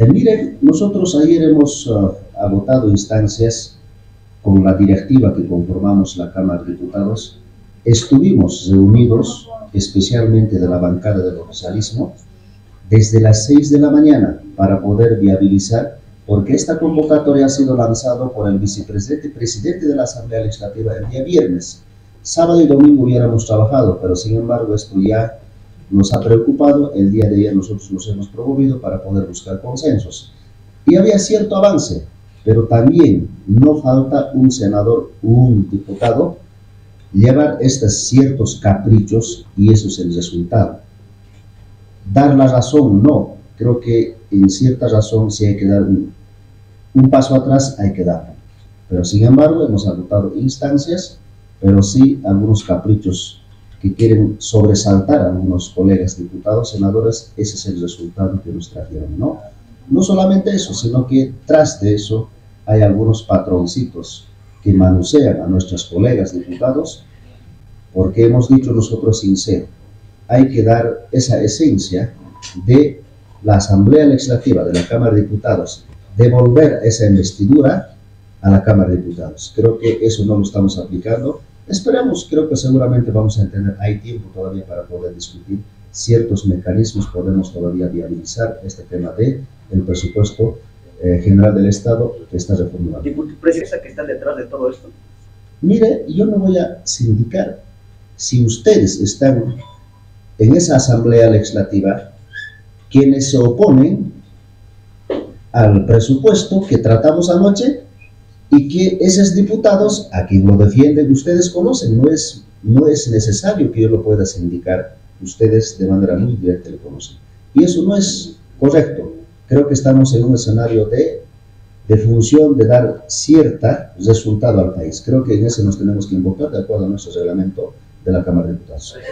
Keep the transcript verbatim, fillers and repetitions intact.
Eh, miren, nosotros ayer hemos uh, agotado instancias con la directiva que conformamos la Cámara de Diputados. Estuvimos reunidos, especialmente de la bancada del oficialismo, desde las seis de la mañana para poder viabilizar, porque esta convocatoria ha sido lanzada por el vicepresidente y presidente de la Asamblea Legislativa el día viernes. Sábado y domingo hubiéramos trabajado, pero sin embargo esto ya nos ha preocupado. El día de ayer nosotros nos hemos promovido para poder buscar consensos. Y había cierto avance, pero también no falta un senador, un diputado, llevar estos ciertos caprichos, y eso es el resultado. Dar la razón, no. Creo que en cierta razón si hay que dar un, un paso atrás, hay que darlo. Pero sin embargo hemos agotado instancias, pero sí algunos caprichos que quieren sobresaltar a algunos colegas diputados, senadores. Ese es el resultado que nos trajeron, ¿no? No solamente eso, sino que tras de eso hay algunos patroncitos que manosean a nuestros colegas diputados, porque hemos dicho nosotros sincero, hay que dar esa esencia de la Asamblea Legislativa, de la Cámara de Diputados, devolver esa investidura a la Cámara de Diputados. Creo que eso no lo estamos aplicando. Esperamos, creo que seguramente vamos a entender, hay tiempo todavía para poder discutir ciertos mecanismos, podemos todavía viabilizar este tema de el presupuesto eh, general del Estado que está reformulado. ¿Y por qué precisa que está detrás de todo esto? Mire, yo no voy a sindicar. Si ustedes están en esa Asamblea Legislativa, quienes se oponen al presupuesto que tratamos anoche, y que esos diputados, a quien lo defienden, ustedes conocen, no es, no es necesario que yo lo pueda sindicar, ustedes de manera muy directa lo conocen. Y eso no es correcto. Creo que estamos en un escenario de, de función de dar cierta resultado al país. Creo que en ese nos tenemos que invocar de acuerdo a nuestro reglamento de la Cámara de Diputados.